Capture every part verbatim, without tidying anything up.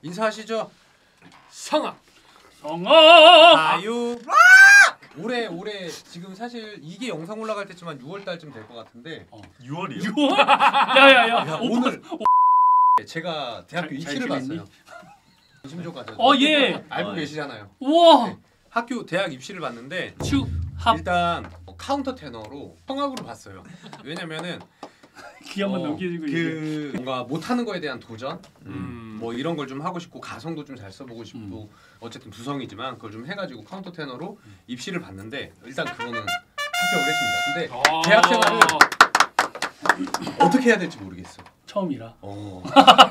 인사하시죠. 성악. 성악. 아유. 올해 올해 지금 사실 이게 영상 올라갈 때쯤 유월 달쯤 될 것 같은데. 어. 유월이요? 유월? 야야야. 야, 오늘 제가 대학교 잘, 입시를 잘 봤어요. 심조까지. 어 예. 알고 어, 계시잖아요. 우와. 네. 학교 대학 입시를 봤는데 추 합. 일단 카운터 테너로 성악으로 봤어요. 왜냐면은 귀 한번 어, 넘기고 그 뭔가 못하는 거에 대한 도전, 음. 뭐 이런 걸 좀 하고 싶고 가성도 좀 잘 써보고 싶고 음. 어쨌든 두성이지만 그걸 좀 해가지고 카운터 테너로 입시를 봤는데 일단 그거는 합격을 했습니다. 근데 아. 대학 생활을 어떻게 해야 될지 모르겠어. 처음이라. 어.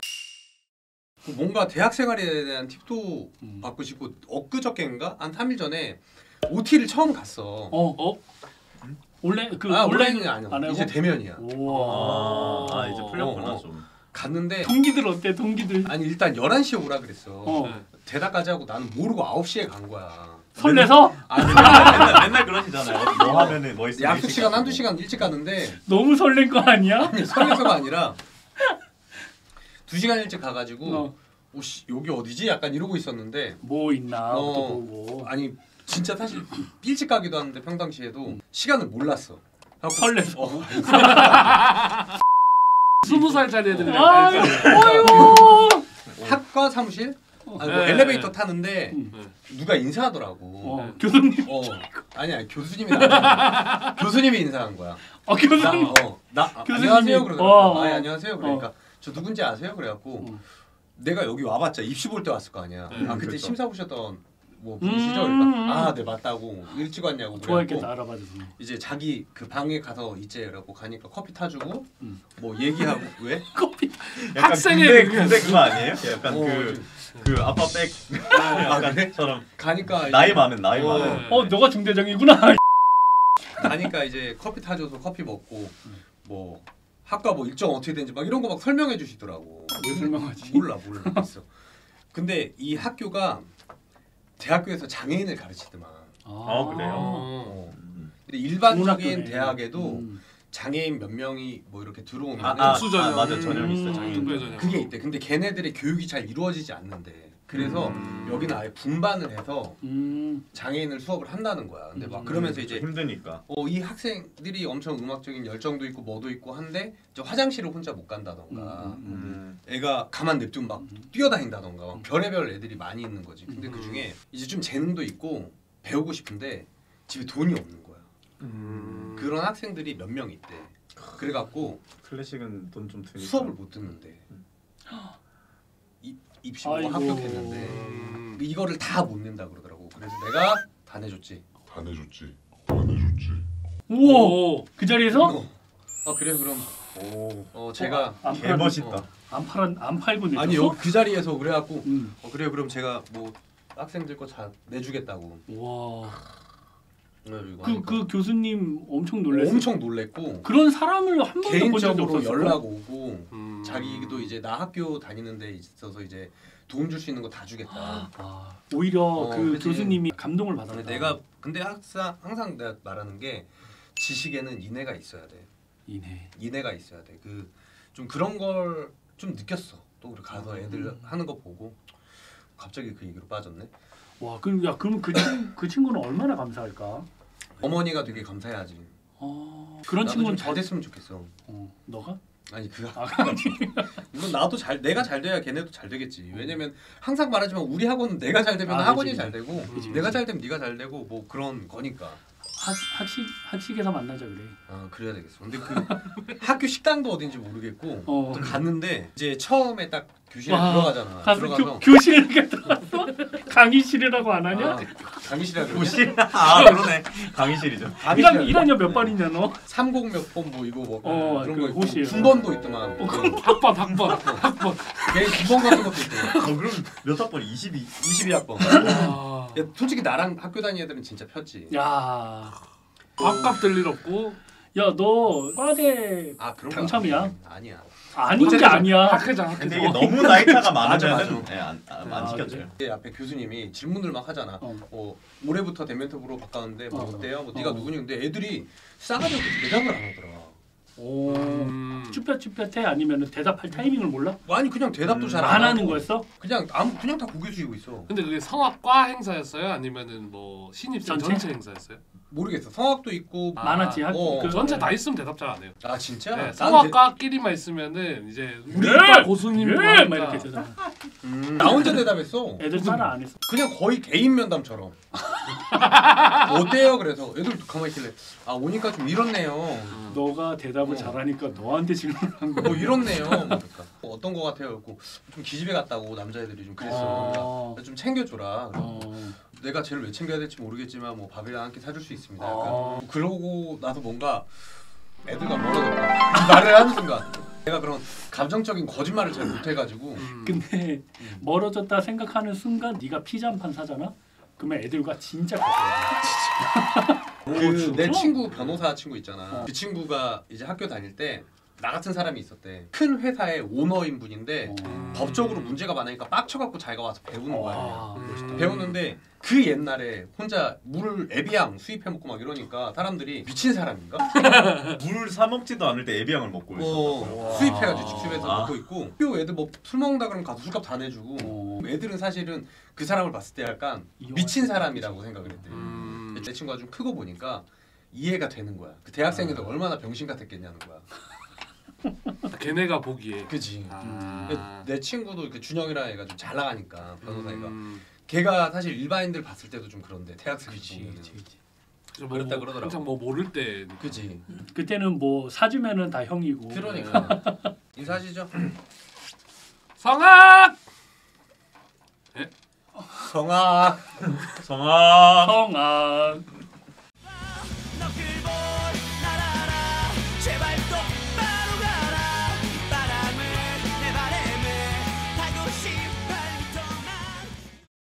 뭔가 대학 생활에 대한 팁도 음. 받고 싶고 엊그저께인가 한 삼 일 전에 오티를 처음 갔어. 어 어. 원래 그 아 온라인 온라인은 아니야. 안 하고? 이제 대면이야. 우와. 아, 아 이제 풀렸구나 어, 어. 좀. 갔는데 동기들 어때? 동기들. 아니 일단 열한 시에 오라 그랬어. 어. 대답까지 하고 나는 모르고 아홉 시에 간 거야. 설레서? 아니 맨날 맨날 그러시잖아요. 뭐 하면은 뭐 있으면 약속 일찍 시간 가고. 한두 시간 일찍 갔는데 너무 설렌 거 아니야? 아니 설레서가 아니라 두 시간 일찍 가가지고 어. 오씨 여기 어디지? 약간 이러고 있었는데 뭐 있나? 어. 또 보고. 아니 진짜 사실 일찍 가기도 하는데 평상시에도 시간을 몰랐어. 설레서. 어. 스무 살짜리 애들이 아유, 어이구. 학과 사무실? 아니, 뭐 네. 엘리베이터 타는데 음. 누가 인사하더라고. 어, 교수님. 어. 아니 아니 교수님이 나 교수님이 인사한 거야. 어, 나, 교수님. 어, 나 아, 교수님이- 안녕하세요 그러더라고. 어, 아 어. 안녕하세요 그러니까 저 누군지 아세요 그래갖고 어. 내가 여기 와봤자 입시 볼 때 왔을 거 아니야. 네, 아 그때 그렇죠. 심사 보셨던 뭐 음, 분이시죠? 음. 그러니까 아네 맞다고 일찍 왔냐고 좋아했겠다. 그래갖고 알아봐줘서. 이제 자기 그 방에 가서 이제 그래갖고 가니까 커피 타주고 음. 뭐 얘기하고 왜? 커피. 약간 학생의 군대 그- 군대 그거 아니에요? 약간 어, 그 그 아빠 백 아, 그래? 약간처럼 가니까 나이 이제- 많은 나이 어. 많은. 어, 너가 중대장이구나. 가니까 이제 커피 타줘서 커피 먹고 뭐 학과 뭐 일정 어떻게 되는지 막 이런 거 막 설명해 주시더라고. 왜 설명하지? 몰라 몰라 있어. 근데 이 학교가 대학교에서 장애인을 가르치더만. 아, 그래요? 어. 음. 근데 일반적인 학교네. 대학에도 음. 장애인 몇 명이 뭐 이렇게 들어오면 아, 아, 특수 전형. 아 맞아 전형 있어 음. 장애인. 특별 전형. 그게 있대. 근데 걔네들의 교육이 잘 이루어지지 않는데. 그래서 음. 여기는 아예 분반을 해서 음. 장애인을 수업을 한다는 거야. 근데 막 음. 그러면서 그렇죠. 이제 힘드니까. 어, 이 학생들이 엄청 음악적인 열정도 있고 뭐도 있고 한데 이제 화장실을 혼자 못 간다던가 음, 음, 음. 애가 가만 냅두면 막 뛰어다닌다던가 막 별의별 애들이 많이 있는 거지. 근데 음. 그 중에 이제 좀 재능도 있고 배우고 싶은데 집에 돈이 없는 거야. 음. 그런 학생들이 몇 명 있대. 그래갖고 클래식은 돈 좀 드니까. 수업을 못 듣는데 이, 입시 보고 아이고. 합격했는데 음. 이거를 다 못 낸다 그러더라고. 그래서 내가 다 내줬지. 다 내줬지. 다 내줬지. 우와. 오. 그 자리에서 어, 아 그래 그럼 오. 어 제가 안 개 팔- 멋있다. 어. 안 팔아 안 팔고 내줬어? 아니 여기 그 자리에서 그래갖고 음. 어, 그래 그럼 제가 뭐 학생들 거 다 내주겠다고. 와. 그래가지고 그 하니까 그 교수님 엄청 놀랐어. 엄청 놀랬고 그런 사람을 한 번도 본 적이 개인적으로 없었어. 연락 오고 음. 자기도 이제 나 학교 다니는 데 있어서 이제 도움 줄 수 있는 거 다 주겠다. 아, 오히려 어, 그 그치. 교수님이 감동을 받았다. 근데 내가 근데 항상 항상 내가 말하는 게 지식에는 인내가 있어야 돼. 이네. 인내가 있어야 돼. 그 좀 그런 걸 좀 느꼈어. 또 우리 가서 애들 음. 하는 거 보고 갑자기 그 얘기로 빠졌네. 와, 그럼 야, 그럼 그, 친, 그 친구는 얼마나 감사할까? 어머니가 되게 감사해야지. 어, 그런 나도 친구는 좀 잘 됐으면 좋겠어. 어, 너가? 아니 그거 아, 물론 나도 잘 내가 잘 돼야 걔네도 잘 되겠지. 왜냐면 항상 말하지만 우리 학원은 내가 잘 되면 아, 학원이 그치. 잘 되고 그치, 내가 그치. 잘 되면 네가 잘 되고 뭐 그런 거니까. 학, 학식 학식에서 만나자 그래. 아 그래야 되겠어. 근데 그 학교 식당도 어딘지 모르겠고 어. 또 갔는데 이제 처음에 딱 교실에 와, 들어가잖아. 가서 들어가서 교, 교실에 들어갔어? 강의실이라고 안 하냐? 아, 강의실이라 그러냐? 교실? 아 그러네. 강의실이죠. 일학 일 학년 몇 반이냐 너? 삼공 몇 번 뭐 이거 뭐 어, 그런 그 거 있고 호시에. 군번도 있더만. 어, 학번 학번 학번. 걔 군번 같은 것도 있고. 어 그럼 몇 학번? 이십이. 이십이 학번. 아. 야, 솔직히 나랑 학교 다니는 애들은 진짜 폈지. 야, 밥값 들 일 없고 야 너 과대 아 그런 거 당첨이야? 아니야. 아니야. 아닌 게 어쨌든 아니야. 학회장 근데 학회장. 이게 너무 나이 차가 맞아, 많으면은 맞아. 예, 안, 안, 아, 안 시켜줘요. 내 앞에 교수님이 질문을 막 하잖아. 어. 어, 올해부터 대멘토부로 바꿨는데 뭐 어. 어때요? 뭐 네가 어. 누구니? 근데 애들이 싸가지 없게 대답을 안 하더라. 오. 음. 쭈뼛쭈뼛해 아니면 대답할 타이밍을 몰라? 아니 그냥 대답도 음, 잘 안 안 하는 하고 거였어? 그냥 아무 그냥 다 고개 숙이고 있어. 근데 그게 성악과 행사였어요? 아니면은 뭐 신입생 전체? 전체, 행사였어요? 모르겠어. 성악도 있고. 아, 많았지. 학- 어, 그, 전체 다 있으면 대답 잘 안 해요. 아 진짜? 네, 난 성악과끼리만 있으면은 이제 우리 예! 과 고수님도 예! 막 하니까 이렇게 되잖아. 대- 음, 나 혼자 대답했어. 애들 따라 안 했어. 그냥 거의 개인 면담처럼. 어때요? 그래서 애들 가만히 있길래 아 오니까 좀 이렇네요. 너가 대답을 어. 잘하니까 너한테 질문을 한 거야. 뭐 이렇네요. 뭐 그러니까. 뭐 어떤 거 같아요? 그래고 좀 기집애 같다고 남자애들이 좀 그랬어. 어. 그러니까 좀 챙겨줘라. 어. 내가 쟤를 왜 챙겨야 될지 모르겠지만 뭐 밥이랑 한 끼 사줄 수 있습니다. 약간. 어. 그러고 나서 뭔가 애들과 멀어졌다. 이 말을 하는 순간 내가 그런 감정적인 거짓말을 잘 못해가지고 음. 근데 음. 멀어졌다 생각하는 순간 네가 피자 한 판 사잖아? 그러면 애들과 진짜 가까워. 그 내 진짜? 친구 변호사 친구 있잖아. 어. 그 친구가 이제 학교 다닐 때 나 같은 사람이 있었대. 큰 회사의 오너인 분인데 어. 법적으로 문제가 많으니까 빡쳐갖고 자기가 와서 배우는 거야. 와, 음. 멋있다. 배우는데 그 옛날에 혼자 물을 에비앙 수입해 먹고 막 이러니까 사람들이 미친 사람인가? 물 사 먹지도 않을 때 에비앙을 먹고 있었다고요. 어, 수입해가지고 직수입해서 아. 먹고 있고 학교 애들 뭐 술 먹는다 그러면 가서 술값 다 내주고 어. 애들은 사실은 그 사람을 봤을 때 약간 이용할 미친 수 사람이라고 생각을 했대. 음. 내 친구가 좀 크고 보니까 이해가 되는 거야. 그 대학생인데 얼마나 병신 같았겠냐는 거야. 걔네가 보기에. 그지. 아. 내 친구도 그 준영이라는 애가 좀 잘 나가니까 변호사가 음. 걔가 사실 일반인들 봤을 때도 좀 그런데 대학생이 그치, 보면은 그치, 그치. 그래서 뭐, 그랬다 뭐 그러더라고. 한창 뭐 모를 때. 그지. 그때는 뭐 사주면은 다 형이고. 그러니까 인사하시죠. 성악. 성아. 성아 성아.